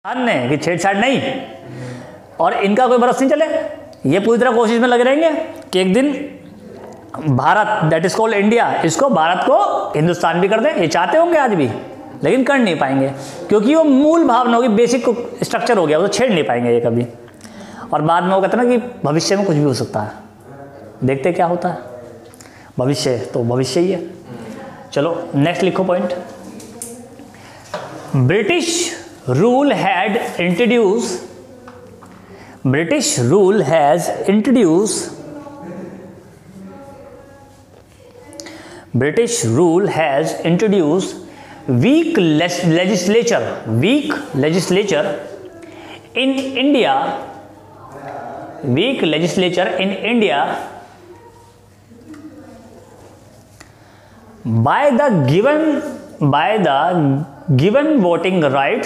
ने कि छेड़छाड़ नहीं, और इनका कोई भरोसा नहीं चले। ये पूरी तरह कोशिश में लगे रहेंगे कि एक दिन Bharat, that is called India, इसको भारत को हिंदुस्तान भी कर दें। ये चाहते होंगे आज भी, लेकिन कर नहीं पाएंगे क्योंकि वो मूल भावना होगी, बेसिक स्ट्रक्चर हो गया, वो तो छेड़ नहीं पाएंगे ये कभी। और बाद में वो कहते हैं ना कि भविष्य में कुछ भी हो सकता है, देखते क्या होता है। भविष्य तो भविष्य ही है। चलो नेक्स्ट लिखो point. British rule had introduced British rule has introduced weak legislature in India by the given voting rights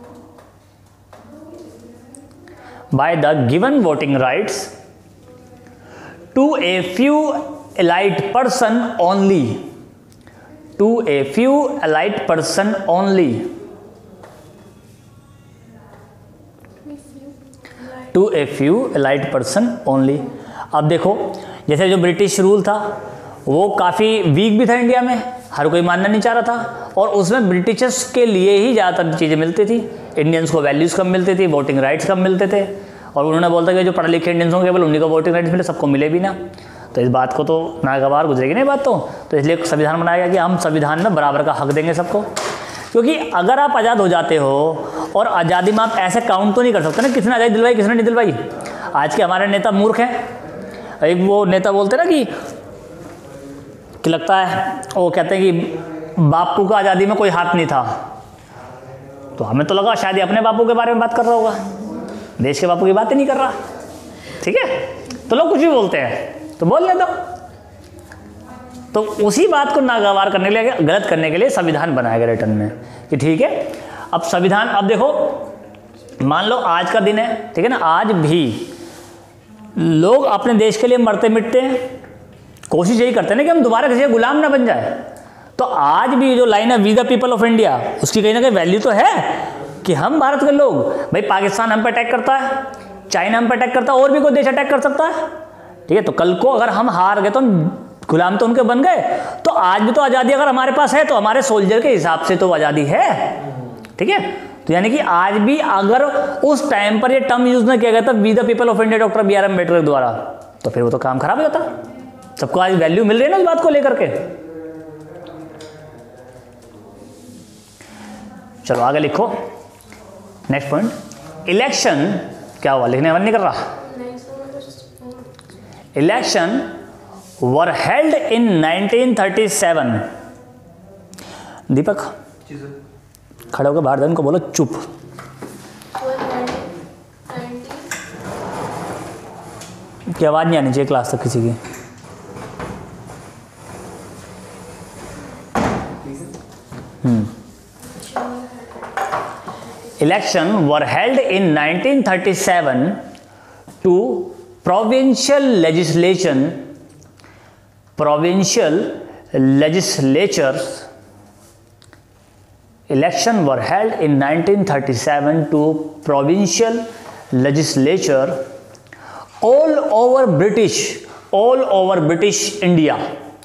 to a few elite person only, अब देखो, जैसे जो ब्रिटिश रूल था वो काफ़ी वीक भी था इंडिया में, हर कोई मानना नहीं चाह रहा था, और उसमें ब्रिटिशर्स के लिए ही ज़्यादातर चीज़ें मिलती थी। इंडियंस को वैल्यूज़ कम मिलती थी, वोटिंग राइट्स कम मिलते थे, और उन्होंने बोलता कि जो पढ़े लिखे इंडियंस होंगे केवल उन्हीं को वोटिंग राइट्स मिले, सबको मिले भी ना। तो इस बात को तो नागवार गुजरेगी नहीं बात तो इसलिए संविधान बनाया गया कि हम संविधान में बराबर का हक देंगे सबको। क्योंकि अगर आप आज़ाद हो जाते हो, और आज़ादी में आप ऐसे काउंट तो नहीं कर सकते ना किसने आज़ादी दिलवाई किसने नहीं दिलवाई। आज के हमारे नेता मूर्ख हैं। एक वो नेता बोलते ना कि लगता है, वो कहते हैं कि बापू का आज़ादी में कोई हाथ नहीं था, तो हमें तो लगा शायद अपने बापू के बारे में बात कर रहा होगा, देश के बापू की बात ही नहीं कर रहा। ठीक है, तो लोग कुछ भी बोलते हैं तो बोलने दो। तो उसी बात को नागवार करने के लिए, गलत करने के लिए संविधान बनाया गया रिटर्न में कि ठीक है। अब संविधान, अब देखो मान लो आज का दिन है, ठीक है ना, आज भी लोग अपने देश के लिए मरते मिटते हैं, कोशिश यही करते हैं ना कि हम दोबारा किसी का गुलाम ना बन जाए। तो आज भी जो लाइन है we the people of India, उसकी कहीं ना कहीं वैल्यू तो है कि हम भारत के लोग, भाई पाकिस्तान हम पे अटैक करता है, चाइना हम पे अटैक करता है, और भी कोई देश अटैक कर सकता है। ठीक है, तो कल को अगर हम हार गए तो गुलाम तो उनके बन गए, तो आज भी तो आज़ादी अगर हमारे पास है तो हमारे सोल्जर के हिसाब से तो आज़ादी है। ठीक है, तो यानी कि आज भी अगर उस टाइम पर ये टर्म यूज न किया गया था we the people of India doctor B.R. Ambedkar द्वारा, तो फिर वो तो काम खराब हो जाता। सबको आज वैल्यू मिल रही है ना इस बात को लेकर के। चलो आगे लिखो नेक्स्ट पॉइंट। इलेक्शन क्या हुआ, लिखने मन नहीं कर रहा। Election were held in 1937। दीपक खड़े होकर बाहर को बोलो चुप। की आवाज नहीं आनी चाहिए क्लास तक किसी की। Election were held in 1937 to provincial legislatures. Election were held in 1937 to provincial legislature all over British India,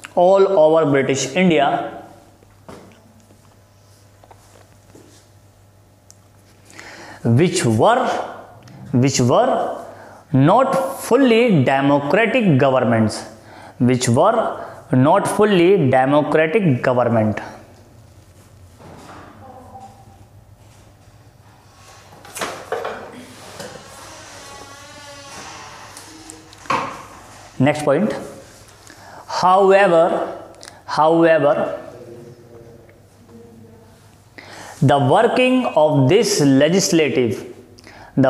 which were not fully democratic governments, Next point. However, the working of this legislative So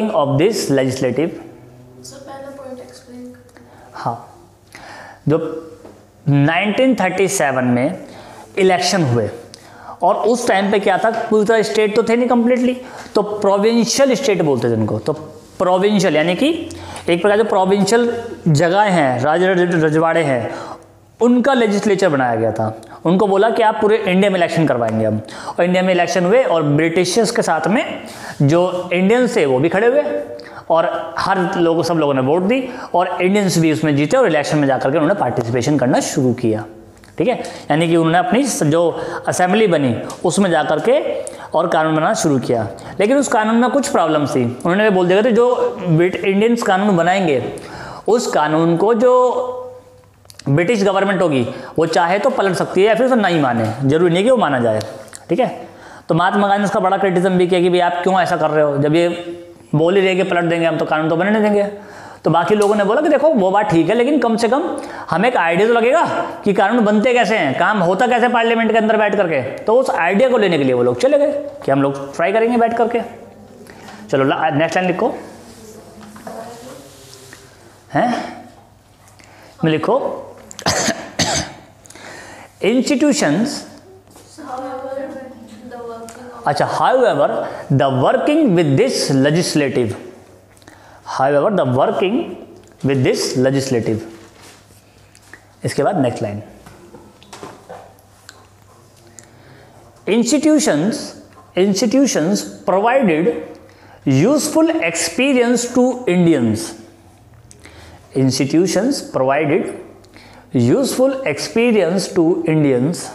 पहला point explain। हाँ, जो 1937 में election हुए, और उस time पे क्या था, पूरी तरह स्टेट तो थे नहीं कंप्लीटली, तो प्रोविंशियल स्टेट बोलते थे इनको। तो प्रोविंशियल यानी कि एक प्रकार जो प्रोविंशियल जगह हैं, रजवाड़े हैं, उनका लेजिस्लेचर बनाया गया था। उनको बोला कि आप पूरे इंडिया में इलेक्शन करवाएंगे हम, और इंडिया में इलेक्शन हुए और ब्रिटिशर्स के साथ में जो इंडियंस थे वो भी खड़े हुए और सब लोगों ने वोट दी और इंडियंस भी उसमें जीते और इलेक्शन में जाकर के उन्होंने पार्टिसिपेशन करना शुरू किया। ठीक है, यानी कि उन्होंने अपनी जो असेंबली बनी उसमें जाकर के और कानून बनाना शुरू किया। लेकिन उस कानून में कुछ प्रॉब्लम्स थी। उन्होंने बोल दिया था जो इंडियंस कानून बनाएंगे उस कानून को जो ब्रिटिश गवर्नमेंट होगी वो चाहे तो पलट सकती है या फिर उसे नहीं माने, जरूरी नहीं कि वो माना जाए। ठीक है, तो महात्मा गांधी ने उसका बड़ा क्रिटिसिज्म भी किया कि भाई आप क्यों ऐसा कर रहे हो, जब ये बोल ही रहे कि पलट देंगे हम तो कानून तो बनने देंगे। तो बाकी लोगों ने बोला कि देखो वो बात ठीक है, लेकिन कम से कम हमें एक आइडिया तो लगेगा कि कानून बनते कैसे हैं, काम होता कैसे पार्लियामेंट के अंदर बैठ करके। तो उस आइडिया को लेने के लिए वो लोग चले गए कि हम लोग ट्राई करेंगे बैठ करके। चलो नेक्स्ट लाइन लिखो, हैं में लिखो इंस्टीट्यूशंस। अच्छा, however the working with this legislative, however the working with this legislative। इसके बाद next line, institutions provided useful experience to Indians, institutions provided useful experience to Indians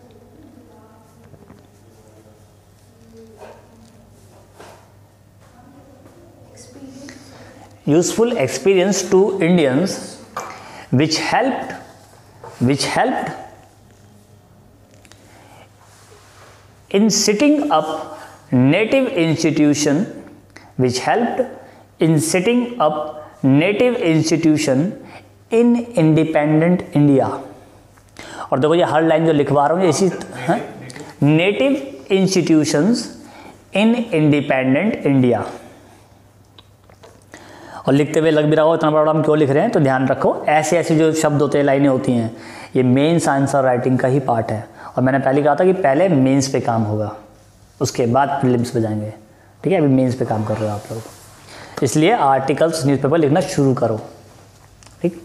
which helped in setting up native institution in independent India। और देखो ये हर line जो लिखवा रहा हूँ इसी native institutions in independent India. और लिखते हुए लग भी रहा हो इतना बड़ा हम क्यों लिख रहे हैं, तो ध्यान रखो ऐसे ऐसे जो शब्द होते हैं, लाइनें होती हैं, ये मेंस आंसर राइटिंग का ही पार्ट है। और मैंने पहले कहा था कि पहले मेंस पे काम होगा, उसके बाद प्रीलिम्स पे जाएंगे। ठीक है, अभी मेंस पे काम कर रहे हो आप लोग, इसलिए आर्टिकल्स न्यूज़पेपर लिखना शुरू करो। ठीक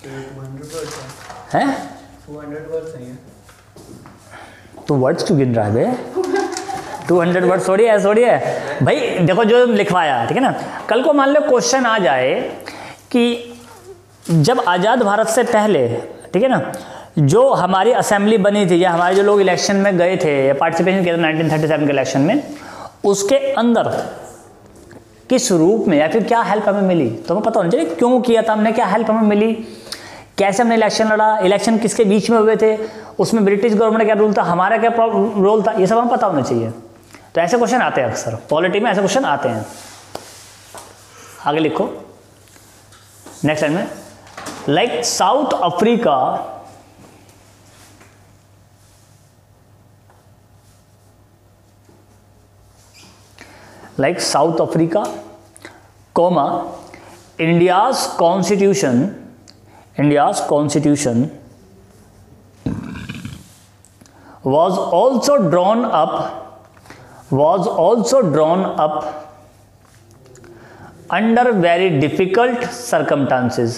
है, 200 वर्ड्स हैं। तो वर्ड्स क्यों गिन रहा है बे? 200 वर्ड थोड़ी है भाई। देखो जो लिखवाया, ठीक है ना, कल को मान लो क्वेश्चन आ जाए कि जब आज़ाद भारत से पहले, ठीक है ना, जो हमारी असेंबली बनी थी या हमारे जो लोग इलेक्शन में गए थे या पार्टिसिपेशन किया था 1937 के इलेक्शन में, उसके अंदर किस रूप में या फिर क्या हेल्प हमें मिली, तो हमें पता होना चाहिए क्यों किया था हमने, क्या हेल्प हमें मिली, कैसे हमने इलेक्शन लड़ा, इलेक्शन किसके बीच में हुए थे, उसमें ब्रिटिश गवर्नमेंट का क्या रूल था, हमारा क्या रोल था, ये सब हमें पता होना चाहिए। तो ऐसे क्वेश्चन आते हैं अक्सर पॉलिटी में, ऐसे क्वेश्चन आते हैं। आगे लिखो नेक्स्ट लाइन में, like South Africa comma India's constitution was also drawn up under very difficult circumstances,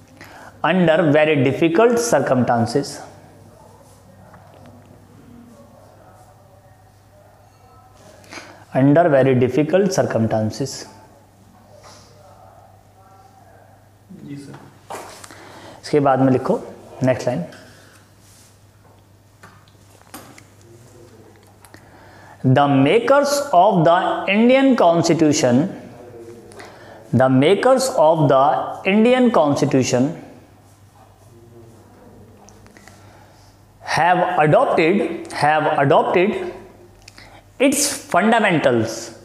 जी सर। इसके बाद में लिखो next line, the makers of the Indian Constitution have adopted its fundamental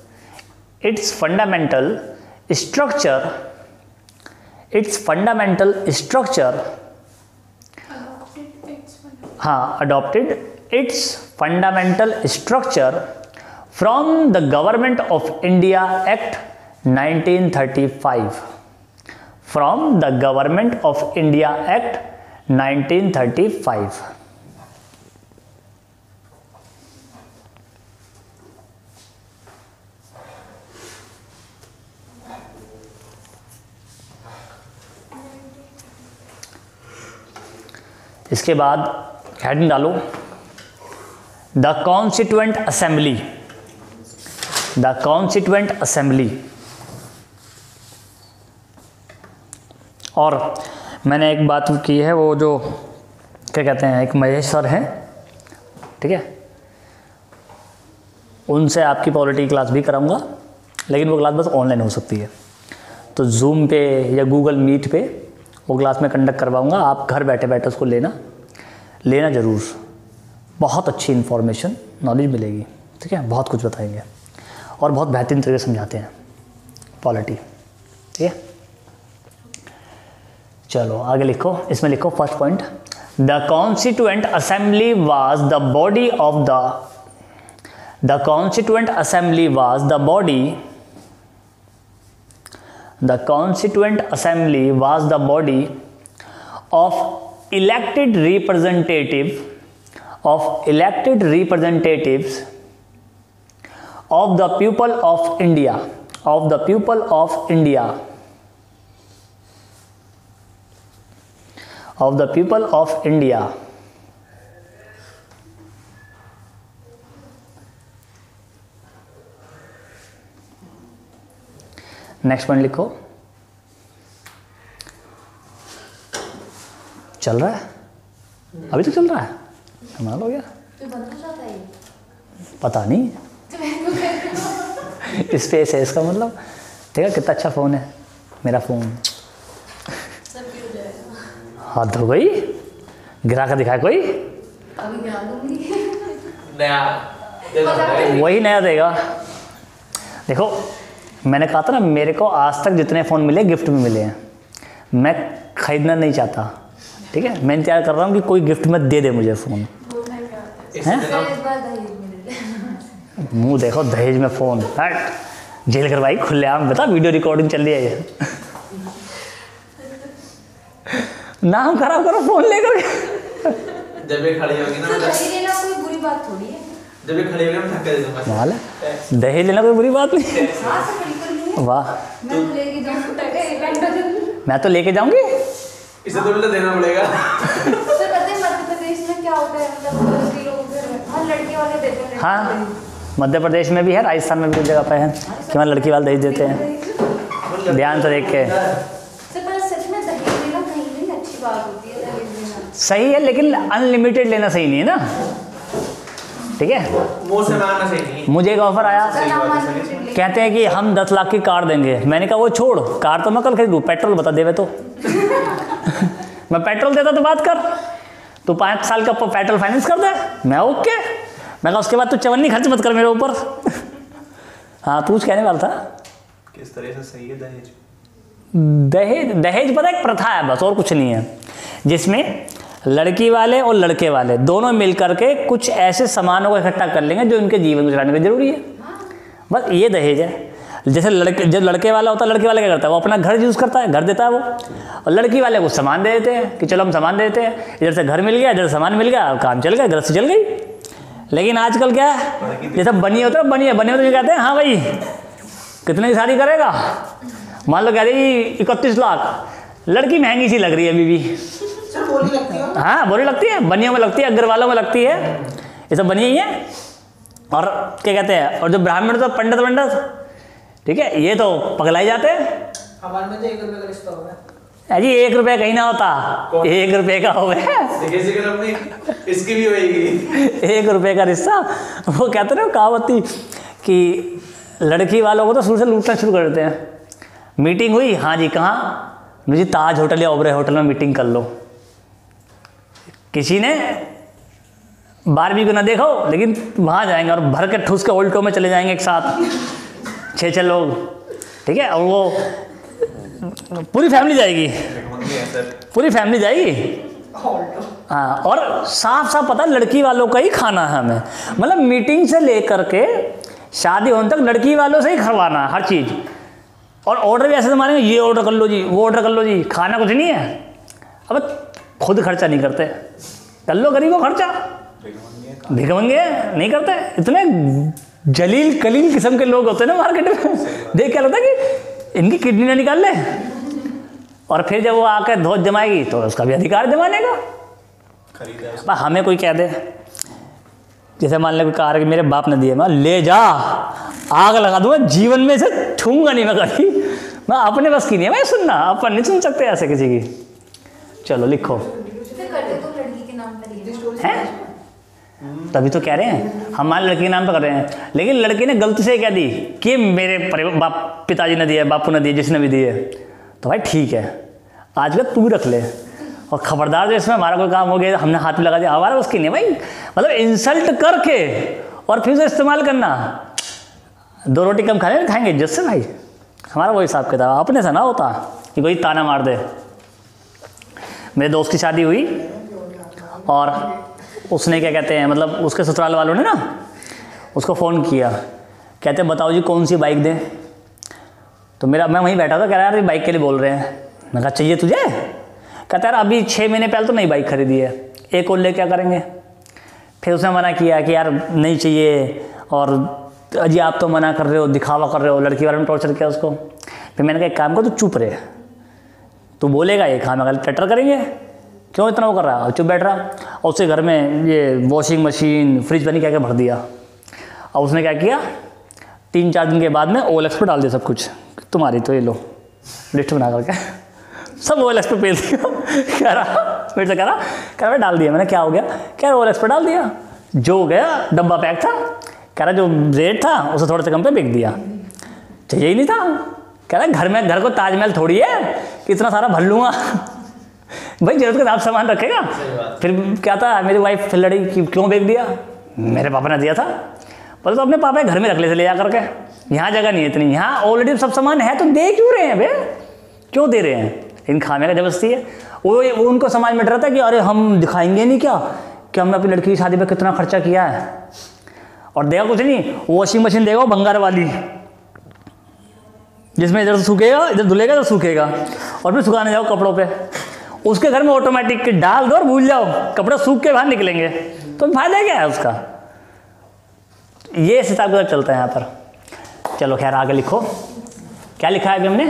structure from the Government of India Act 1935, from the Government of India Act 1935। इसके बाद heading डालो the constituent assembly, the constituent assembly. और मैंने एक बात की है, वो जो क्या कहते हैं, एक महेश सर हैं, ठीक है, उनसे आपकी पॉलिटी क्लास भी कराऊंगा, लेकिन वो क्लास बस ऑनलाइन हो सकती है। तो जूम पे या गूगल मीट पे वो क्लास में कंडक्ट करवाऊंगा, आप घर बैठे बैठे उसको लेना ज़रूर। बहुत अच्छी इन्फॉर्मेशन नॉलेज मिलेगी, ठीक है, बहुत कुछ बताएंगे और बहुत बेहतरीन तरीके से समझाते हैं पॉलिटी, ठीक है। चलो आगे लिखो, इसमें लिखो first point, the constituent assembly was the body of the constituent assembly was the body, the constituent assembly was the body of elected representatives of the people of India, of the people of India, of the people of India। Next point लिखो, चल रहा है, अभी तो चल रहा है, कमाल हो गया। तो बंद हो जाता है, पता नहीं स्पेस है इसका मतलब। देखा कितना अच्छा फ़ोन है मेरा फ़ोन, सब गिर जाएगा। हाथ धो गई, गिरा कर दिखाया कोई, अभी गिरा दूंगी। नया वही नया देगा। देखो मैंने कहा था ना, मेरे को आज तक जितने फ़ोन मिले गिफ्ट में मिले हैं, मैं ख़रीदना नहीं चाहता, ठीक है। मैं इंतजार कर रहा हूँ कि कोई गिफ्ट में दे दे मुझे फ़ोन, हैं। मुँह देखो, दहेज में फ़ोन, हट जेल करवाई खुलेआम, बता वीडियो रिकॉर्डिंग चल रही है ये। नाम खराब करो फ़ोन लेकर के। जब ये खड़ी होगी ना, दहेज लेना कोई बुरी बात थोड़ी है। जब ये खड़ी होगी ना, धक्का दे दूंगा। माल है, दहेज लेना कोई बुरी बात नहीं। हाँ से खड़ी कर लूँ। वाह, मैं तो लेके जाऊँ। मैं तो लेके जाऊंगी। इसे तो उल्टा देना पड़ेगा। सर पता है मध्य प्रदेश में क्या होता है, मतलब लड़की लोगों के, हाँ लड़की वाले देते हैं। हाँ, मध्य प्रदेश में भी है, राजस्थान में भी कुछ जगह पे है कि वहाँ लड़की वाले दहेज देते हैं। ध्यान से देख के। सर पर सच में दहेज लेना कहीं नहीं अच्छी बात होती है, दहेज लेना सही है, लेकिन अनलिमिटेड लेना सही नहीं है ना, ठीक है। मुंह से मांगना सही नहीं। मुझे एक ऑफर आया, कहते हैं कि हम 10 लाख की कार देंगे। मैंने कहा वो छोड़, कार तो मैं कल खरीदूँ, पेट्रोल बता देवे तो मैं पेट्रोल देता तो बात कर, तू 5 साल का पेट्रोल फाइनेंस कर दे, मैं ओके। मैं कहा उसके बाद तू चवन्नी खर्च मत कर मेरे ऊपर। हाँ तू कुछ कहने वाला था। किस तरह से सही है दहेज? दहेज पता है एक प्रथा है बस, और कुछ नहीं है, जिसमें लड़की वाले और लड़के वाले दोनों मिल करके कुछ ऐसे सामानों को इकट्ठा कर लेंगे जो इनके जीवन को चलाने की जरूरी है, बस ये दहेज है। जैसे जब लड़के वाला होता है, लड़के वाले क्या करता है, वो अपना घर यूज़ करता है, घर देता है वो, और लड़की वाले को सामान दे देते हैं कि चलो हम सामान देते हैं, इधर से घर मिल गया, इधर से सामान मिल गया, काम चल गया, घर से चल गई। लेकिन आजकल क्या है, जैसे बनिए होता है, बनिए होते कहते हैं हाँ भाई कितने की शादी करेगा, मान लो कह रही 31 लाख, लड़की महंगी सी लग रही है अभी भी। बोली लगती है। हाँ बोली लगती है, बनियों में लगती है, अग्रवालों में लगती है, ये सब बनी ही है। और क्या कहते हैं, और जो ब्राह्मण तो पंडित, ठीक है, ये तो पगलाई जाते हैं। हमारे में तो 1 रुपए का रिश्ता हो गया। अजी 1 रुपये कहीं ना होता, 1 रुपये का हो गया, इसकी भी होगी 1 रुपये का रिश्ता। वो कहते ना कहावती कि लड़की वालों को तो शुरू से लूटना शुरू कर देते हैं। मीटिंग हुई, हाँ जी कहाँ, मुझे ताज होटल या ओबरे होटल में मीटिंग कर लो। किसी ने 12वीं को ना देखो, लेकिन वहाँ जाएंगे और भर के ठूस के उल्टों में चले जाएंगे एक साथ 6 लोग, ठीक है। और वो पूरी फैमिली जाएगी, पूरी फैमिली जाएगी। हाँ, और साफ साफ पता लड़की वालों का ही खाना है हमें, मतलब मीटिंग से लेकर के शादी होने तक लड़की वालों से ही करवाना हर चीज़। और ऑर्डर भी ऐसे से मारेंगे, ये ऑर्डर कर लो जी, वो ऑर्डर कर लो जी, खाना कुछ नहीं है। अब खुद खर्चा नहीं करते, कर लो गरीबों खर्चा, भिखमंगे नहीं करते। इतने जलील कलील किस्म के लोग होते हैं ना मार्केट में, देख क्या लगता है कि इनकी किडनी ना निकाल ले, और फिर जब वो आकर धोत जमाएगी तो उसका भी अधिकार जमाने का। हमें कोई कह दे जैसे मान ले कोई कार कि मेरे बाप ने दिए, मैं ले जा, आग लगा दूंगा, जीवन में से छूंगा नहीं मैं कभी। मैं अपने बस की नहीं है मैं सुनना, अपन नहीं सुन सकते ऐसे किसी की। चलो लिखो। फिर करते तो लड़की के नाम पर ही हैं? तभी तो कह रहे हैं हम मान लड़की के नाम पे कर रहे हैं, लेकिन लड़की ने गलती से क्या दी कि मेरे पिताजी ने दिया, बापू ने दिया, जिसने भी दिए, तो भाई ठीक है आज का तू भी रख ले। और खबरदार जो इसमें हमारा कोई काम हो गया, हमने हाथ में लगा दिया, हमारा उसकी नहीं भाई, मतलब इंसल्ट करके और फिर उसे इस्तेमाल करना। 2 रोटी कम खाएंगे जिससे भाई, हमारा वो हिसाब किताब अपने से ना होता कि कोई ताना मार दे। मेरे दोस्त की शादी हुई और उसने क्या कहते हैं, मतलब उसके ससुराल वालों ने ना उसको फ़ोन किया, कहते बताओ जी कौन सी बाइक दें। तो मैं वहीं बैठा था, कह रहा यार ये बाइक के लिए बोल रहे हैं। मैं कहा चाहिए तुझे? कहता यार अभी 6 महीने पहले तो नई बाइक खरीदी है, एक और ले क्या करेंगे। फिर उसने मना किया कि यार नहीं चाहिए, और अजी आप तो मना कर रहे हो, दिखावा कर रहे हो, लड़की वाले ने टॉर्चर किया उसको। फिर मैंने कहा एक काम कर, तू चुप रहे, तू बोलेगा ये खाना गलत टटर करेंगे, क्यों इतना वो कर रहा है, चुप बैठ रहा। और उसके घर में ये वॉशिंग मशीन, फ्रिज बनी क्या क्या भर दिया। और उसने क्या किया, 3-4 दिन के बाद में OLX पर डाल दिया सब कुछ, तुम्हारी तो ये लो लिस्ट बना करके सब OLX पे भेज दिया। कह रहा मेरे से कह रहा डाल दिया। मैंने क्या हो गया, कह रहा OLX पर डाल दिया, जो हो गया डब्बा पैक था, कह रहा जो रेट था उसे थोड़े से कम पे बिक दिया, चाहिए ही नहीं था। कह रहा घर को ताजमहल थोड़ी है कि इतना सारा भर लूँगा। भाई जरूरत के हिसाब सामान रखेगा। फिर क्या था, मेरी वाइफ फिर लड़ी कि क्यों बेच दिया, मेरे पापा ने दिया था। बोले तो अपने पापा के घर में रख ले जा करके, यहाँ जगह नहीं है इतनी, यहाँ ऑलरेडी सब सामान है तो दे क्यों रहे हैं भे, क्यों दे रहे हैं, इन खाने का जबरदस्ती है। वो उनको समाज में डर था कि अरे हम दिखाएंगे नहीं क्या कि हमने अपनी लड़की की शादी पर कितना खर्चा किया है। और देगा कुछ नहीं, वॉशिंग मशीन देगा बंगार वाली, जिसमें इधर सूखेगा, इधर धुलेगा इधर सूखेगा, और फिर सुखाने जाओ कपड़ों पे। उसके घर में ऑटोमेटिक डाल दो और भूल जाओ, कपड़े सूख के बाहर निकलेंगे, तो फायदा क्या है उसका। ये हिसाब किताब चलता है यहाँ पर। चलो खैर आगे लिखो, क्या लिखा है अभी हमने,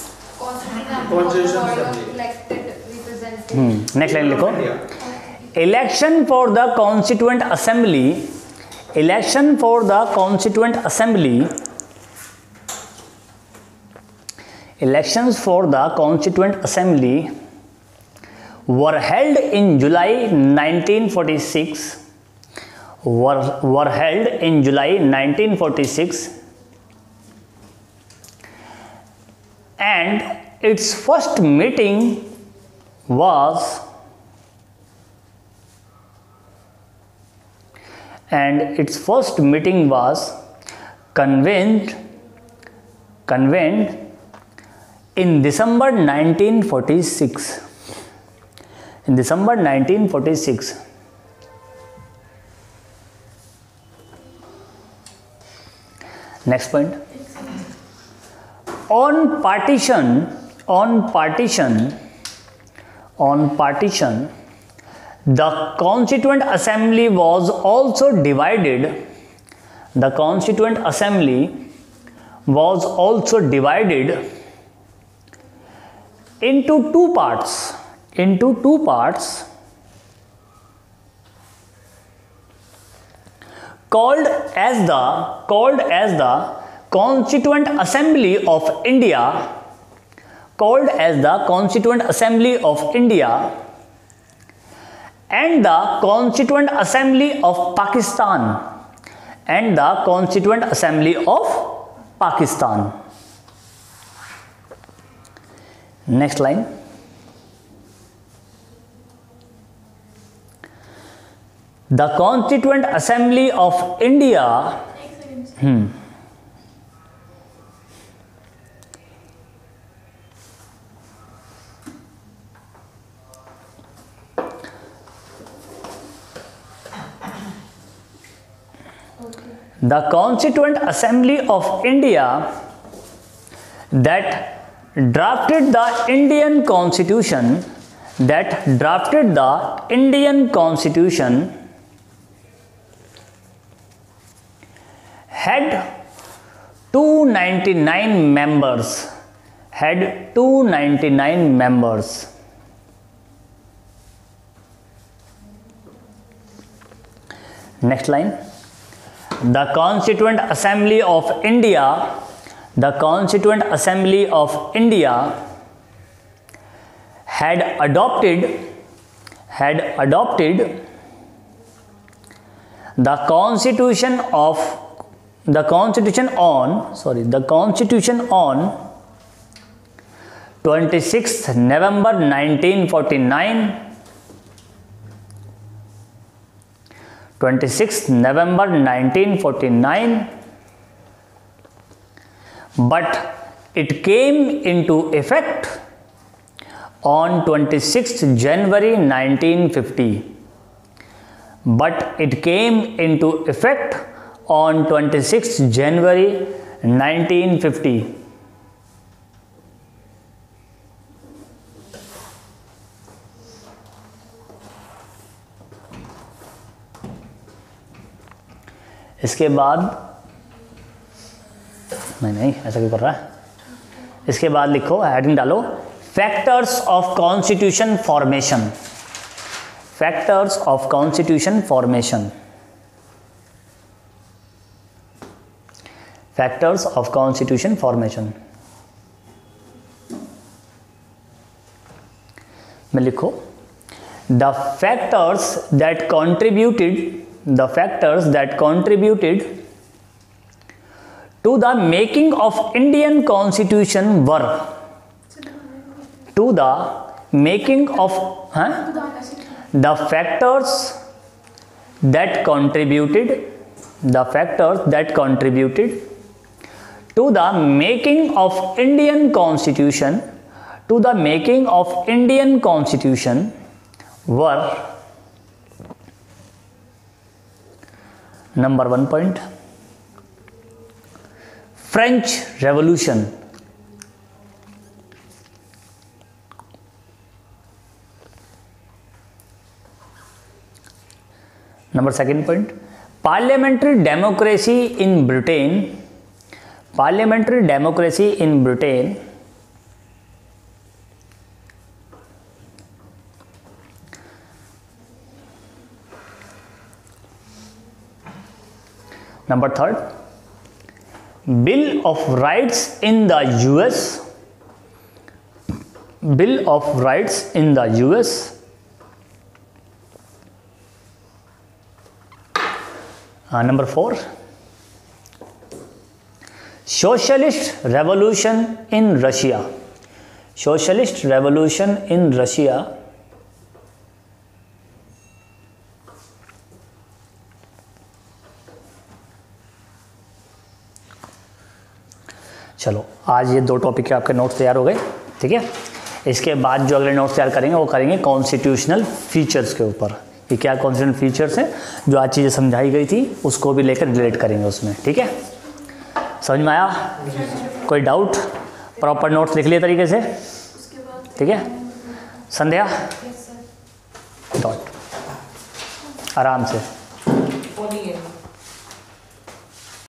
नेक्स्ट लाइन लिखो। Election for the constituent assembly, election for the constituent assembly, elections for the constituent assembly were held in July 1946, were held in July 1946, and its first meeting was convened in December 1946. In December 1946. Next point. On partition, the Constituent Assembly was also divided. The Constituent Assembly was also divided into two parts, called as the Constituent Assembly of India, called as the Constituent Assembly of India, and the Constituent Assembly of Pakistan, and the Constituent Assembly of Pakistan. Next line. The Constituent Assembly of India. The Constituent Assembly of India that drafted the Indian Constitution, had 299 members. Next line, the constituent assembly of India, the constituent assembly of India had adopted the constitution on 26th November 1949, 26th November 1949, but it came into effect on 26th January 1950, but it came into effect on 26th January 1950. इसके बाद नहीं ऐसा क्यों कर रहा है, इसके बाद लिखो, हेडिंग डालो, factors of constitution formation, factors of constitution formation, factors of constitution formation में लिखो, the factors that contributed to the making of Indian Constitution were, to the making of the factors that contributed to the making of Indian Constitution, to the making of Indian Constitution were, number 1 point, French Revolution, number 2nd point, parliamentary democracy in Britain, parliamentary democracy in Britain, number 3rd, Bill of Rights in the US, Bill of Rights in the US, number 4, Socialist Revolution in Russia, Socialist Revolution in Russia, चलो आज ये 2 topic के आपके notes तैयार हो गए, ठीक है। इसके बाद जो अगले नोट्स तैयार करेंगे वो करेंगे कॉन्स्टिट्यूशनल फीचर्स के ऊपर, ये क्या कॉन्स्टिट्यूशनल फीचर्स हैं, जो आज चीज़ें समझाई गई थी उसको भी लेकर रिलेट करेंगे उसमें, ठीक है। समझ में आया? कोई डाउट? प्रॉपर नोट्स लिख लिए तरीके से, ठीक है। संध्या डॉट आराम से